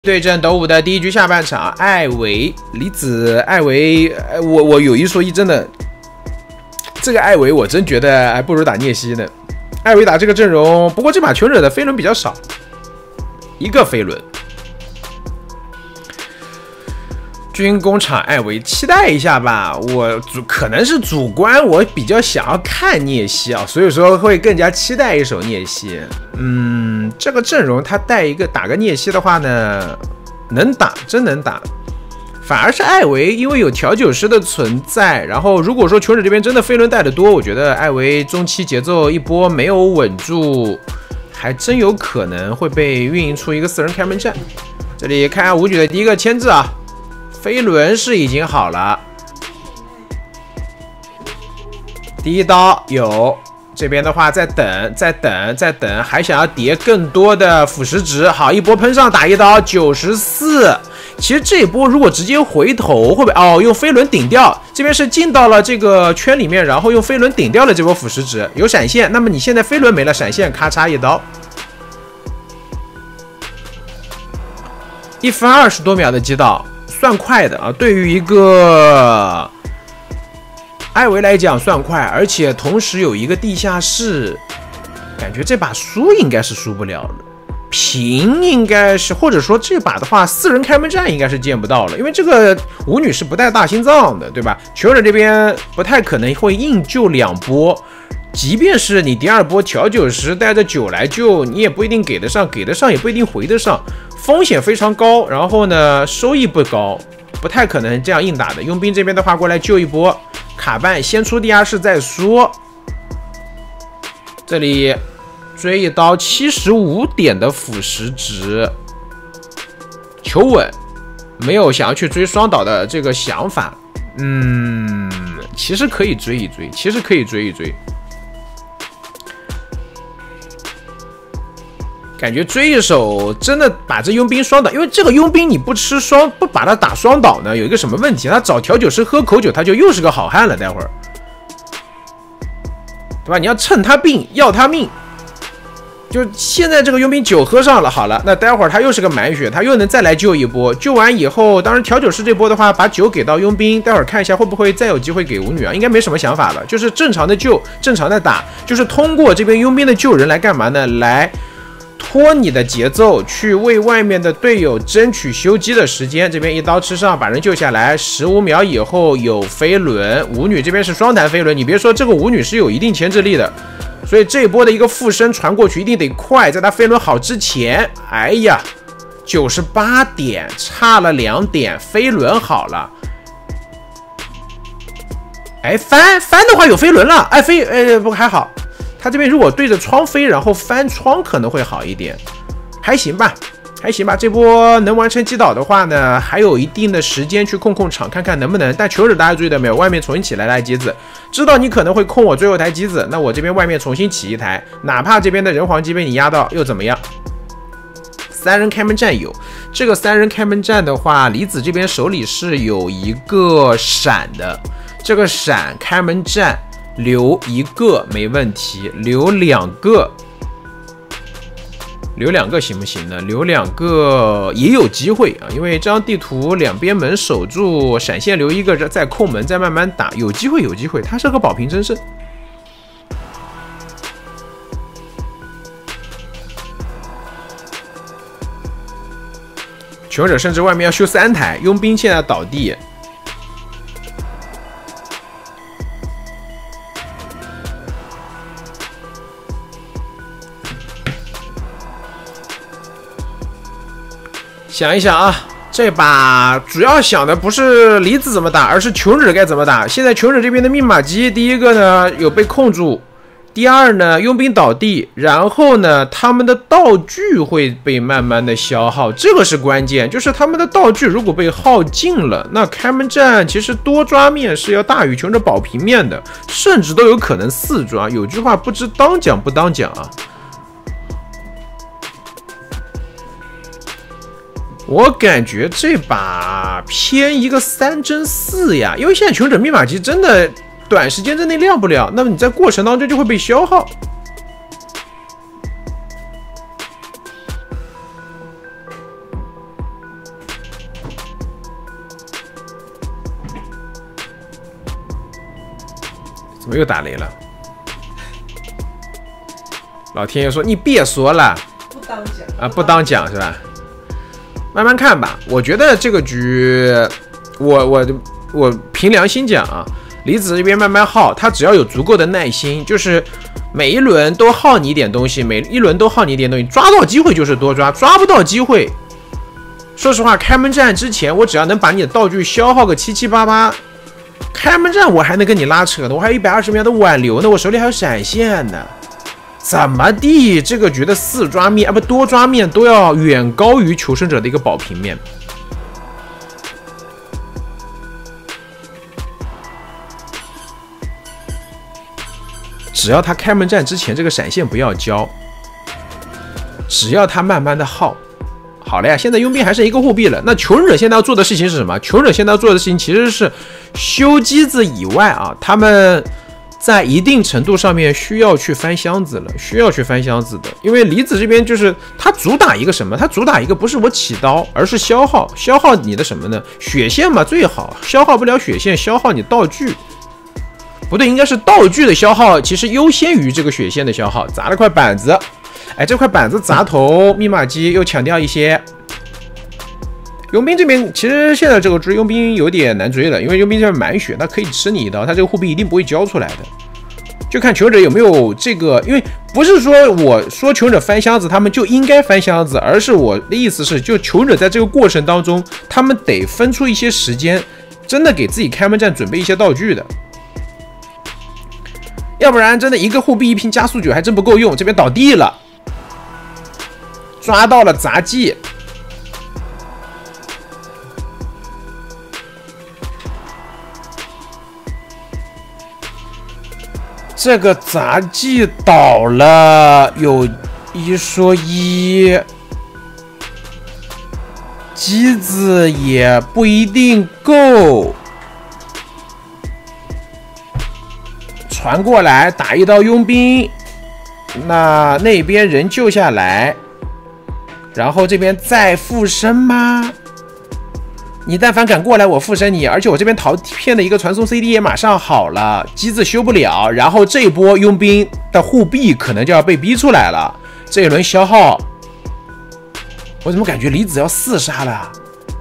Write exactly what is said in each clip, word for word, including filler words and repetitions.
对阵斗五的第一局下半场，艾维、李子、艾维，我我有一说一，真的，这个艾维我真觉得还不如打聂西呢。艾维打这个阵容，不过这把求者的飞轮比较少，一个飞轮。军工厂艾维，期待一下吧。我主可能是主观，我比较想要看聂西啊，所以说会更加期待一手聂西。嗯，这个阵容他带一个打个聂西的话呢，能打，真能打。反而是艾维，因为有调酒师的存在，然后如果说求者这边真的飞轮带的多，我觉得艾维中期节奏一波没有稳住，还真有可能会被运营出一个四人开门战。这里看下武举的第一个牵制啊。飞轮是已经好了，第一刀有，这边的话再等再等再等，还想要叠更多的腐蚀值，好，一波喷上打一刀九十四。其实这一波如果直接回头会不会哦？用飞轮顶掉，这边是进到了这个圈里面，然后用飞轮顶掉了这波腐蚀值，有闪现，那么你现在飞轮没了，闪现咔嚓一刀，一分二十多秒的击倒。算快的啊，对于一个艾维来讲算快，而且同时有一个地下室，感觉这把输应该是输不了了，平应该是，或者说这把的话四人开门战应该是见不到了，因为这个舞女是不带大心脏的，对吧？求者这边不太可能会硬救两波，即便是你第二波调酒师带着酒来救，你也不一定给得上，给得上也不一定回得上。风险非常高，然后呢，收益不高，不太可能这样硬打的。佣兵这边的话过来救一波，卡半先出地下室再说。这里追一刀七十五点的腐蚀值，求稳，没有想要去追双倒的这个想法。嗯，其实可以追一追，其实可以追一追。感觉追一手真的把这佣兵双倒，因为这个佣兵你不吃双不把他打双倒呢，有一个什么问题？他找调酒师喝口酒，他就又是个好汉了。待会儿，对吧？你要趁他病要他命，就现在这个佣兵酒喝上了，好了，那待会儿他又是个满血，他又能再来救一波。救完以后，当然调酒师这波的话，把酒给到佣兵，待会儿看一下会不会再有机会给舞女啊？应该没什么想法了，就是正常的救，正常的打，就是通过这边佣兵的救人来干嘛呢？来拖你的节奏，去为外面的队友争取修机的时间。这边一刀吃上，把人救下来。十五秒以后有飞轮，舞女这边是双弹飞轮。你别说，这个舞女是有一定牵制力的，所以这一波的一个附身传过去一定得快，在他飞轮好之前。哎呀，九十八点，差了两点，飞轮好了。哎，翻翻的话有飞轮了，哎飞，哎不还好。他这边如果对着窗飞，然后翻窗可能会好一点，还行吧，还行吧。这波能完成击倒的话呢，还有一定的时间去控控场，看看能不能。但求者大家注意到没有？外面重新起来台机子，知道你可能会控我最后台机子，那我这边外面重新起一台，哪怕这边的人皇机被你压到又怎么样？三人开门战有这个三人开门战的话，李子这边手里是有一个闪的，这个闪开门战。留一个没问题，留两个，留两个行不行呢？留两个也有机会啊，因为这张地图两边门守住，闪现留一个，再控门，再慢慢打，有机会，有机会。他是个保平争胜。求者甚至外面要修三台，佣兵现在倒地。想一想啊，这把主要想的不是离子怎么打，而是求者该怎么打。现在求者这边的密码机，第一个呢有被控住，第二呢佣兵倒地，然后呢他们的道具会被慢慢的消耗，这个是关键，就是他们的道具如果被耗尽了，那开门战其实多抓面是要大于求者保平面的，甚至都有可能四抓。有句话不知当讲不当讲啊。我感觉这把偏一个三争四呀，因为现在求者密码机真的短时间之内亮不了，那么你在过程当中就会被消耗。 怎么又打雷了？老天爷说你别说了， 不当讲啊，不当讲是吧？慢慢看吧。我觉得这个局，我我我凭良心讲啊，李子这边慢慢耗，他只要有足够的耐心，就是每一轮都耗你一点东西，每一轮都耗你一点东西，抓到机会就是多抓，抓不到机会，说实话，开门战之前我只要能把你的道具消耗个七七八八，开门战我还能跟你拉扯呢，我还有一百二十秒的挽留呢，我手里还有闪现呢。怎么地，这个局的四抓面啊不多抓面都要远高于求生者的一个保平面。只要他开门战之前这个闪现不要交，只要他慢慢的耗，好了呀，现在佣兵还剩一个护臂了。那求生者现在要做的事情是什么？求生者现在要做的事情其实是修机子以外啊，他们在一定程度上面需要去翻箱子了，需要去翻箱子的。因为李子这边就是他主打一个什么？他主打一个不是我起刀，而是消耗，消耗你的什么呢？血线嘛最好，消耗不了血线，消耗你道具。不对，应该是道具的消耗，其实优先于这个血线的消耗。砸了块板子，哎，这块板子砸头，密码机又强调一些。佣兵这边其实现在这个追佣兵有点难追了，因为佣兵这边满血，他可以吃你一刀，他这个护臂一定不会交出来的。就看求生者有没有这个，因为不是说我说求生者翻箱子，他们就应该翻箱子，而是我的意思是，就求生者在这个过程当中，他们得分出一些时间，真的给自己开门战准备一些道具的。要不然真的一个护臂一瓶加速酒还真不够用，这边倒地了，抓到了杂技。这个杂技倒了，有一说一，机子也不一定够。传过来打一刀佣兵，那那边人救下来，然后这边再附身吗？你但凡敢过来，我附身你，而且我这边逃骗的一个传送 C D 也马上好了，机子修不了，然后这一波佣兵的护臂可能就要被逼出来了。这一轮消耗，我怎么感觉李子要四杀了？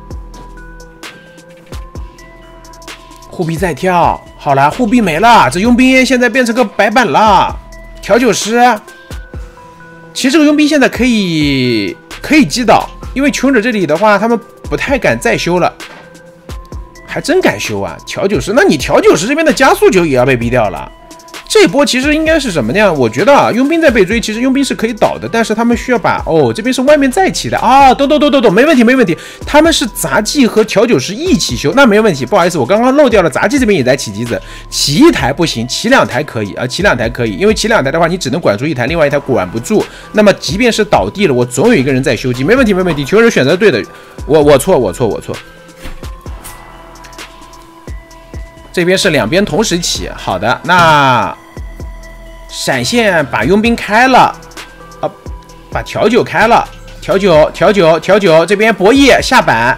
护臂再跳，好了，护臂没了，这佣兵现在变成个白板了。调酒师，其实这个佣兵现在可以可以击倒，因为求生者这里的话，他们不太敢再修了，还真敢修啊！调酒师，那你调酒师这边的加速酒也要被逼掉了。这一波其实应该是什么呢？我觉得啊，佣兵在被追，其实佣兵是可以倒的，但是他们需要把哦，这边是外面再起的啊，懂懂懂懂懂，没问题没问题。他们是杂技和调酒师一起修，那没问题。不好意思，我刚刚漏掉了，杂技这边也在起机子，起一台不行，起两台可以啊，起两台可以，因为起两台的话，你只能管住一台，另外一台管不住。那么即便是倒地了，我总有一个人在修机，没问题没问题。求生者选择对的，我我错我错我错。这边是两边同时起，好的，那闪现把佣兵开了，啊，把调酒开了，调酒调酒调酒，这边博弈下板，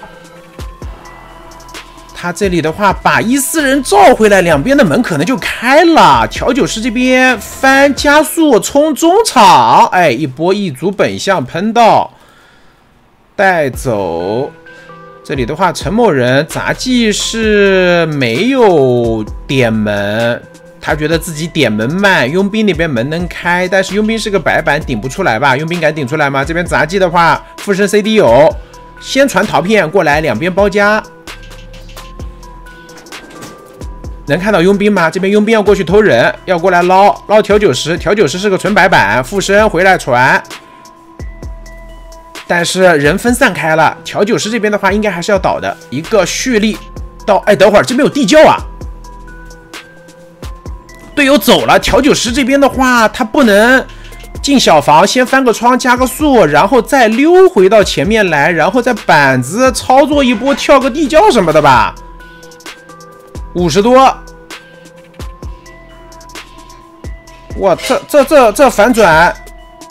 他这里的话把伊斯人召回来，两边的门可能就开了。调酒师这边翻加速冲中场，哎，一波一组本相喷到，带走。这里的话，陈某人杂技是没有点门，他觉得自己点门慢，佣兵那边门能开，但是佣兵是个白板，顶不出来吧？佣兵敢顶出来吗？这边杂技的话，附身 C D 有，先传陶片过来，两边包夹，能看到佣兵吗？这边佣兵要过去偷人，要过来捞捞调酒师，调酒师是个纯白板，附身回来传。但是人分散开了，调酒师这边的话应该还是要倒的，一个蓄力到，哎，等会儿这边有地窖啊，队友走了，调酒师这边的话他不能进小房，先翻个窗加个速，然后再溜回到前面来，然后再板子操作一波跳个地窖什么的吧。五十多，哇，这这这这反转。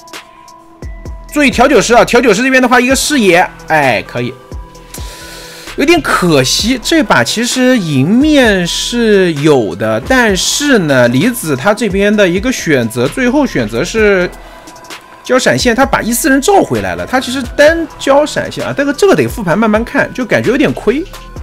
注意调酒师啊，调酒师这边的话一个视野，哎，可以。 有点可惜。这把其实赢面是有的，但是呢，李子他这边的一个选择，最后选择是交闪现，他把伊斯人召回来了。他其实单交闪现啊，这个这个得复盘慢慢看，就感觉有点亏。